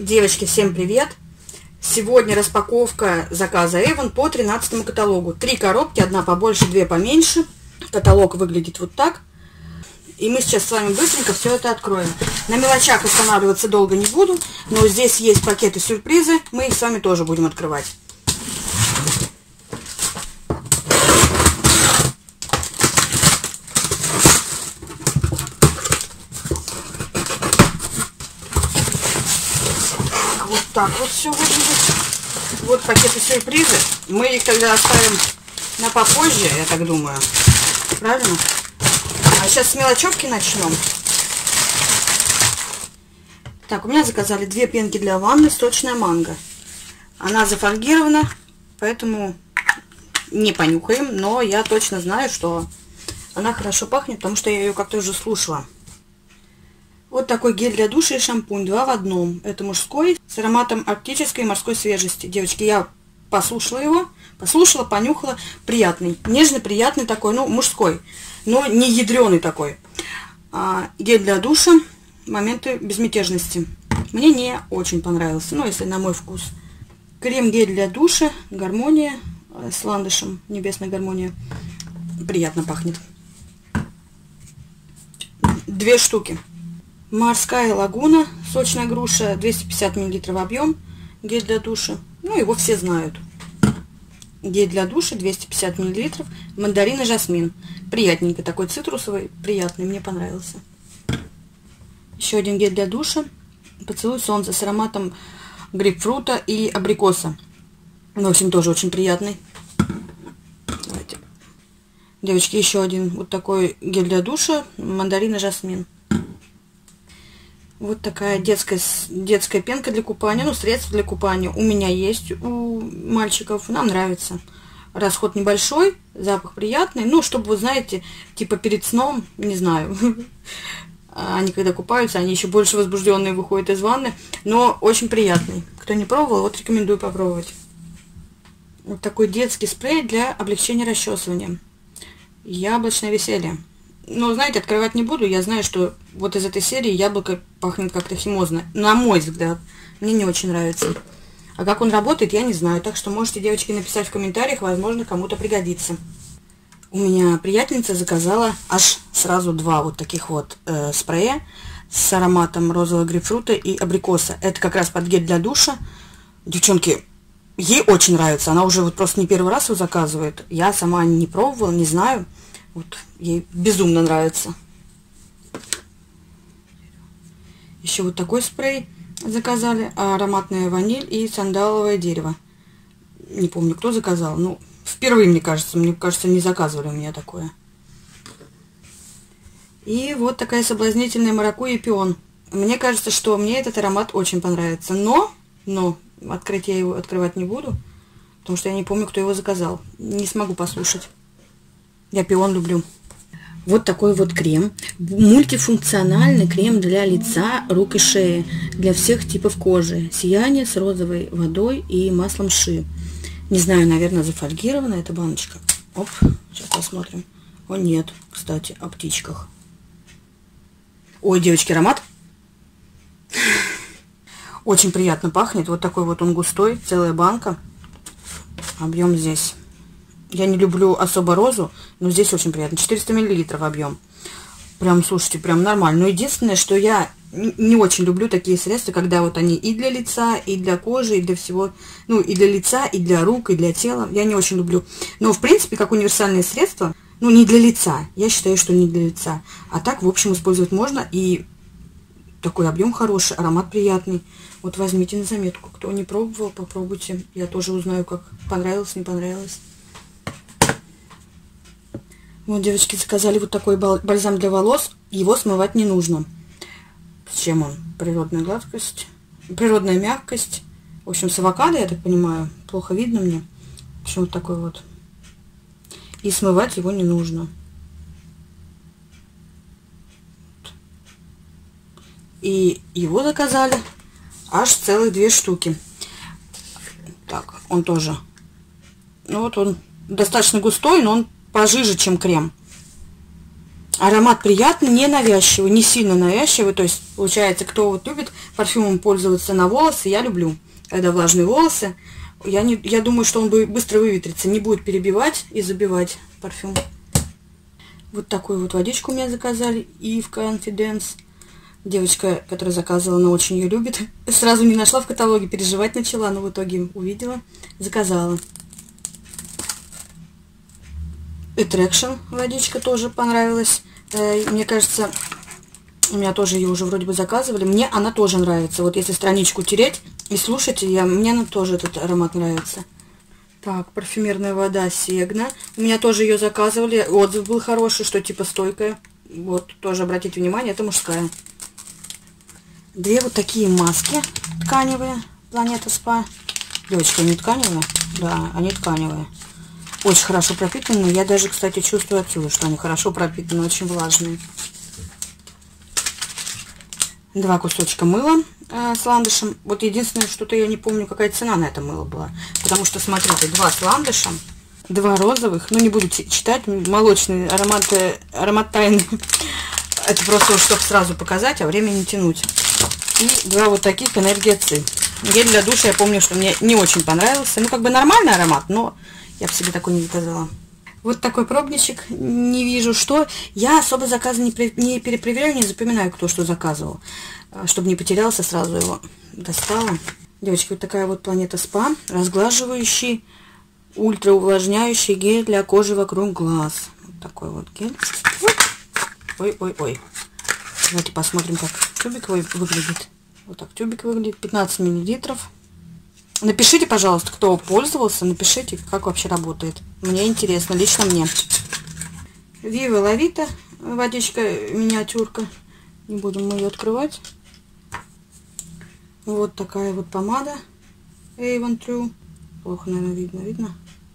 Девочки, всем привет! Сегодня распаковка заказа Avon по 13 каталогу. 3 коробки, одна побольше, 2 поменьше. Каталог выглядит вот так. И мы сейчас с вами быстренько все это откроем. На мелочах останавливаться долго не буду, но здесь есть пакеты-сюрпризы. Мы их с вами тоже будем открывать. Вот так вот все выглядит. Вот пакеты сюрпризы. Мы их тогда оставим на попозже, я так думаю. Правильно? А сейчас с мелочевки начнем. Так, у меня заказали 2 пенки для ванны, сочная манго. Она зафольгирована, поэтому не понюхаем, но я точно знаю, что она хорошо пахнет, потому что я ее как-то уже слушала. Вот такой гель для душа и шампунь, 2 в 1. Это мужской, с ароматом арктической и морской свежести. Девочки, я послушала его, понюхала. Приятный, нежный, приятный такой, ну, мужской, но не ядреный такой. Гель для душа, моменты безмятежности. Мне не очень понравился, ну, если на мой вкус. Крем-гель для душа, гармония, с ландышем, небесная гармония. Приятно пахнет. 2 штуки. Морская лагуна, сочная груша, 250 мл объем, гель для душа. Ну, его все знают. Гель для душа, 250 мл, мандарин и жасмин. Приятненький такой, цитрусовый, приятный, мне понравился. Еще один гель для душа, поцелуй солнца с ароматом грейпфрута и абрикоса. В общем, тоже очень приятный. Давайте. Девочки, еще один вот такой гель для душа, мандарин и жасмин. Вот такая детская пенка для купания, ну, средство для купания. У меня есть, у мальчиков, нам нравится. Расход небольшой, запах приятный. Ну, чтобы, вы знаете, типа перед сном, не знаю. Они когда купаются, они еще больше возбужденные выходят из ванны. Но очень приятный. Кто не пробовал, вот рекомендую попробовать. Вот такой детский спрей для облегчения расчесывания. Яблочное веселье. Но, знаете, открывать не буду. Я знаю, что вот из этой серии яблоко пахнет как-то химозно. На мой взгляд. Мне не очень нравится. А как он работает, я не знаю. Так что можете, девочки, написать в комментариях. Возможно, кому-то пригодится. У меня приятельница заказала аж сразу 2 вот таких вот спрея с ароматом розового грейпфрута и абрикоса. Это как раз под гель для душа. Девчонки, ей очень нравится. Она уже вот просто не первый раз его заказывает. Я сама не пробовала, не знаю. Вот, ей безумно нравится. Еще вот такой спрей заказали. Ароматная ваниль и сандаловое дерево. Не помню, кто заказал. Ну, впервые, мне кажется, не заказывали у меня такое. И вот такая соблазнительная маракуйя и пион. Мне кажется, что мне этот аромат очень понравится. Но открыть я его открывать не буду, потому что я не помню, кто его заказал. Не смогу послушать. Я пион люблю. Вот такой вот крем. Мультифункциональный крем для лица, рук и шеи. Для всех типов кожи. Сияние с розовой водой и маслом ши. Не знаю, наверное, зафольгирована эта баночка. Оп, сейчас посмотрим. О, нет, кстати, о птичках. Ой, девочки, аромат. Очень приятно пахнет. Вот такой вот он густой, целая банка. Объем здесь. Я не люблю особо розу, но здесь очень приятно. 400 мл объем. Прям, слушайте, прям нормально. Но единственное, что я не очень люблю такие средства, когда вот они и для лица, и для кожи, и для всего. Ну, и для лица, и для рук, и для тела. Я не очень люблю. Но, в принципе, как универсальное средство, ну, не для лица. Я считаю, что не для лица. А так, в общем, использовать можно. И такой объем хороший, аромат приятный. Вот возьмите на заметку. Кто не пробовал, попробуйте. Я тоже узнаю, как понравилось, не понравилось. Вот, девочки, заказали вот такой бальзам для волос. Его смывать не нужно. С чем он? Природная гладкость, природная мягкость. В общем, с авокадо, я так понимаю. Плохо видно мне. В общем, вот такой вот. И смывать его не нужно. И его заказали аж целых 2 штуки. Так, он тоже. Ну вот он достаточно густой, но он пожиже, чем крем. Аромат приятный, не навязчивый, не сильно навязчивый. То есть, получается, кто вот любит парфюмом пользоваться на волосы, я люблю. Когда влажные волосы, я думаю, что он быстро выветрится, не будет перебивать и забивать парфюм. Вот такую вот водичку у меня заказали. Eve Confidence. Девочка, которая заказывала, она очень ее любит. Сразу не нашла в каталоге, переживать начала, но в итоге увидела, заказала. Attraction водичка тоже понравилась. Мне кажется, у меня тоже ее уже вроде бы заказывали. Мне она тоже нравится. Вот если страничку тереть и слушать, мне она тоже этот аромат нравится. Так, парфюмерная вода Сегна. У меня тоже ее заказывали. Отзыв был хороший, что типа стойкая. Вот, тоже обратите внимание, это мужская. Две вот такие маски тканевые. Планета Спа. Девочки, они тканевые? Да, они тканевые. Очень хорошо пропитаны. Я даже, кстати, чувствую отсюда, что они хорошо пропитаны, очень влажные. Два кусочка мыла с ландышем. Вот единственное, что-то я не помню, какая цена на это мыло была. Потому что, смотрите, два с ландышем, два розовых. Ну, не буду читать. Молочный аромат тайны. Это просто, чтобы сразу показать, а время не тянуть. И два вот таких энергия Ци. Гель для душа, я помню, что мне не очень понравился. Ну, как бы нормальный аромат, но я бы себе такой не заказала. Вот такой пробничек. Не вижу, что. Я особо заказы не перепроверяю, не запоминаю, кто что заказывал. Чтобы не потерялся, сразу его достала. Девочки, вот такая вот Планета Спа. Разглаживающий, ультраувлажняющий гель для кожи вокруг глаз. Вот такой вот гель. Ой-ой-ой. Давайте посмотрим, как тюбик выглядит. Вот так тюбик выглядит. 15 миллилитров. Напишите, пожалуйста, кто пользовался. Напишите, как вообще работает. Мне интересно, лично мне. Viva La Vita. Водичка миниатюрка. Не будем мы ее открывать. Вот такая вот помада. Avon True. Плохо, наверное, видно.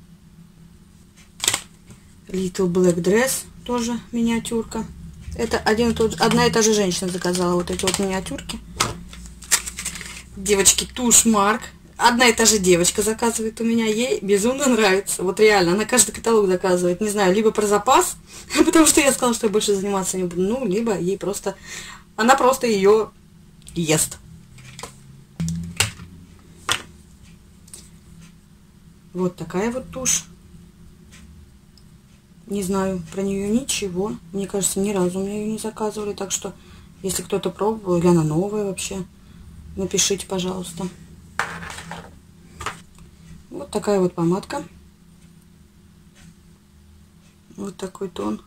Little Black Dress. Тоже миниатюрка. Это одна и та же женщина заказала вот эти вот миниатюрки. Девочки, тушь Марк. Одна и та же девочка заказывает у меня. Ей безумно нравится. Вот реально, она каждый каталог заказывает. Не знаю, либо про запас, потому что я сказала, что я больше заниматься не буду. Ну, либо ей просто... Она просто ее ест. Вот такая вот тушь. Не знаю про нее ничего. Мне кажется, ни разу мне ее не заказывали. Так что, если кто-то пробовал, или она новая вообще, напишите, пожалуйста. Вот такая вот помадка. Вот такой тон.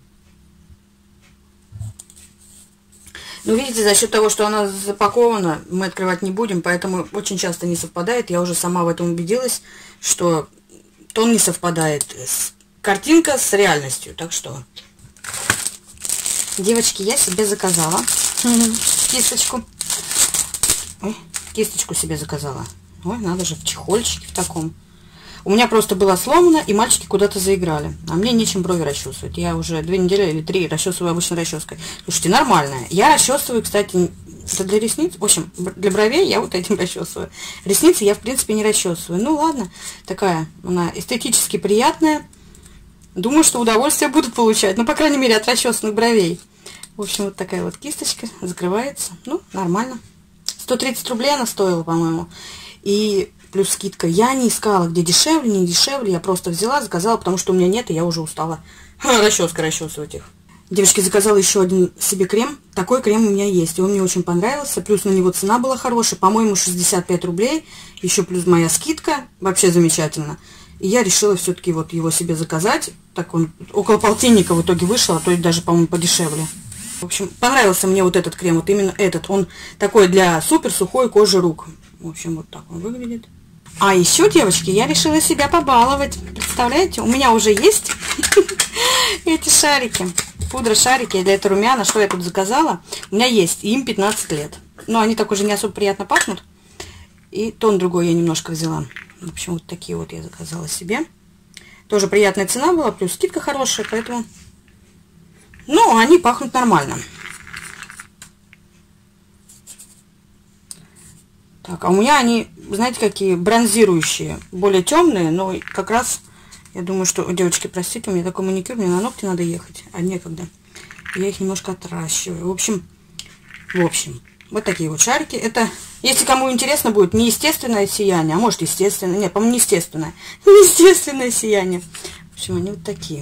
Ну, видите, за счет того, что она запакована, мы открывать не будем, поэтому очень часто не совпадает. Я уже сама в этом убедилась, что тон не совпадает. Картинка с реальностью. Так что, девочки, я себе заказала кисточку. Ой, кисточку себе заказала. Ой, надо же, в чехольчике в таком. У меня просто была сломана, и мальчики куда-то заиграли. А мне нечем брови расчесывать. Я уже 2 недели или 3 расчесываю обычной расческой. Слушайте, нормальная. Я расчесываю, кстати, это для ресниц. В общем, для бровей я вот этим расчесываю. Ресницы я, в принципе, не расчесываю. Ну, ладно. Такая она эстетически приятная. Думаю, что удовольствие будут получать. Ну, по крайней мере, от расчесанных бровей. В общем, вот такая вот кисточка. Закрывается. Ну, нормально. 130 рублей она стоила, по-моему. И плюс скидка. Я не искала, где дешевле, не дешевле. Я просто взяла, заказала, потому что у меня нет, и я уже устала расческой расчесывать их. Девочки, заказала еще один себе крем. Такой крем у меня есть. И он мне очень понравился. Плюс на него цена была хорошая. По-моему, 65 рублей. Еще плюс моя скидка. Вообще замечательно. И я решила все-таки вот его себе заказать. Так он около полтинника в итоге вышел, а то и даже, по-моему, подешевле. В общем, понравился мне вот этот крем. Вот именно этот. Он такой для супер сухой кожи рук. В общем, вот так он выглядит. А еще, девочки, я решила себя побаловать. Представляете? У меня уже есть эти шарики. Пудра-шарики для этого румяна. Что я тут заказала? У меня есть. Им 15 лет. Но они так уже не особо приятно пахнут. И тон другой я немножко взяла. В общем, вот такие вот я заказала себе. Тоже приятная цена была. Плюс скидка хорошая. Поэтому... Ну, они пахнут нормально. Так, а у меня они, знаете, какие бронзирующие, более темные, но как раз, я думаю, что, девочки, простите, у меня такой маникюр, мне на ногти надо ехать, а некогда. Я их немножко отращиваю. В общем, вот такие вот шарики. Это, если кому интересно будет, не естественное сияние, а может естественное. Нет, по-моему, не естественное. Неестественное сияние. В общем, они вот такие.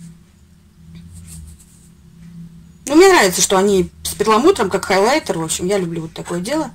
Ну, мне нравится, что они с перламутром, как хайлайтер. В общем, я люблю вот такое дело.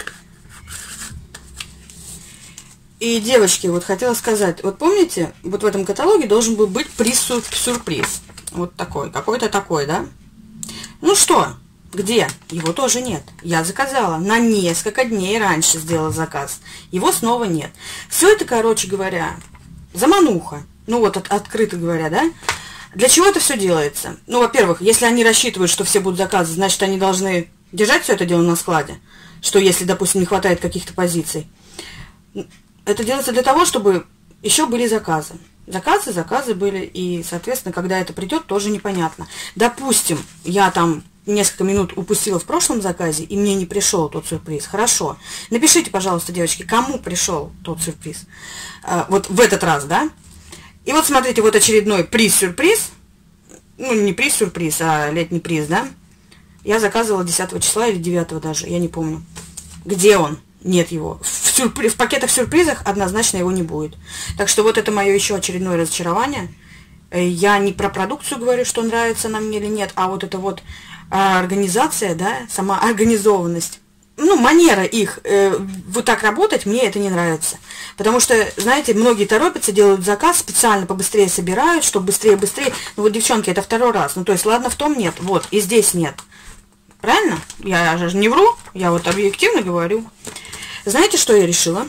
И, девочки, вот хотела сказать, вот помните, вот в этом каталоге должен был быть приз-сюрприз. Вот такой, какой-то такой, да? Ну что, где? Его тоже нет. Я заказала, на несколько дней раньше сделала заказ. Его снова нет. Все это, короче говоря, замануха. Ну вот, открыто говоря, да? Для чего это все делается? Ну, во-первых, если они рассчитывают, что все будут заказы, значит, они должны держать все это дело на складе. Что если, допустим, не хватает каких-то позиций. Это делается для того, чтобы еще были заказы. Заказы были, и, соответственно, когда это придет, тоже непонятно. Допустим, я там несколько минут упустила в прошлом заказе, и мне не пришел тот сюрприз. Хорошо. Напишите, пожалуйста, девочки, кому пришел тот сюрприз. Вот в этот раз, да? И вот смотрите, вот очередной приз-сюрприз. Ну, не приз-сюрприз, а летний приз, да? Я заказывала 10 числа или 9 даже, я не помню. Где он? Нет его. В пакетах-сюрпризах однозначно его не будет. Так что вот это мое еще очередное разочарование. Я не про продукцию говорю, что нравится она мне или нет, а вот это вот организация, да, сама организованность. Ну, манера их вот так работать, мне это не нравится. Потому что, знаете, многие торопятся, делают заказ, специально побыстрее собирают, чтобы быстрее. Ну вот, девчонки, это второй раз. Ну, то есть, ладно, в том нет, вот, и здесь нет. Правильно? Я же не вру, я вот объективно говорю. Знаете, что я решила?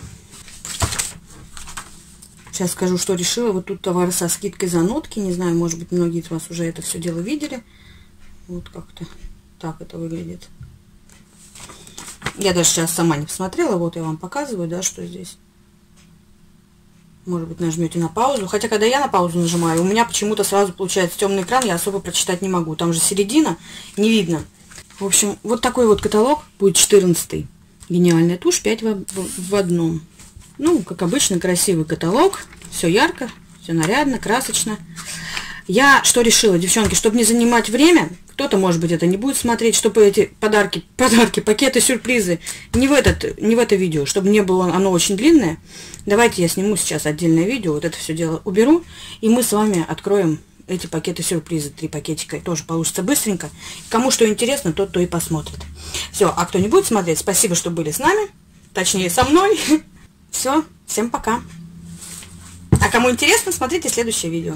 Сейчас скажу, что решила. Вот тут товары со скидкой за нотки. Не знаю, может быть, многие из вас уже это все дело видели. Вот как-то так это выглядит. Я даже сейчас сама не посмотрела. Вот я вам показываю, да, что здесь. Может быть, нажмете на паузу. Хотя, когда я на паузу нажимаю, у меня почему-то сразу получается темный экран. Я особо прочитать не могу. Там же середина, не видно. В общем, вот такой вот каталог. Будет 14-й. Гениальная тушь, 5 в одном. Ну, как обычно, красивый каталог. Все ярко, все нарядно, красочно. Я что решила, девчонки, чтобы не занимать время, кто-то, может быть, это не будет смотреть, чтобы эти подарки, пакеты, сюрпризы не в это видео, чтобы не было оно очень длинное. Давайте я сниму сейчас отдельное видео, вот это все дело уберу, и мы с вами откроем эти пакеты-сюрпризы, 3 пакетика, тоже получится быстренько. Кому что интересно, тот то и посмотрит. Все, а кто не будет смотреть, спасибо, что были с нами, точнее, со мной. Все, всем пока. А кому интересно, смотрите следующее видео.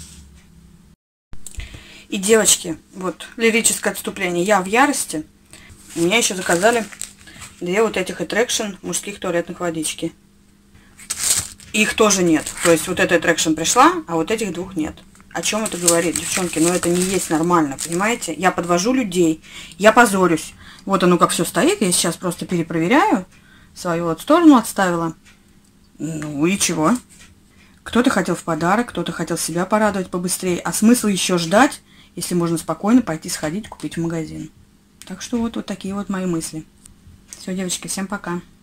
И, девочки, вот, лирическое отступление. Я в ярости. У меня еще заказали 2 вот этих Attraction мужских туалетных водички. Их тоже нет. То есть, вот эта Attraction пришла, а вот этих 2 нет. О чем это говорит, девчонки? Ну, это не есть нормально, понимаете? Я подвожу людей, я позорюсь. Вот оно как все стоит. Я сейчас просто перепроверяю. Свою вот сторону отставила. Ну и чего? Кто-то хотел в подарок, кто-то хотел себя порадовать побыстрее. А смысл еще ждать, если можно спокойно пойти сходить, купить в магазин. Так что вот такие вот мои мысли. Все, девочки, всем пока.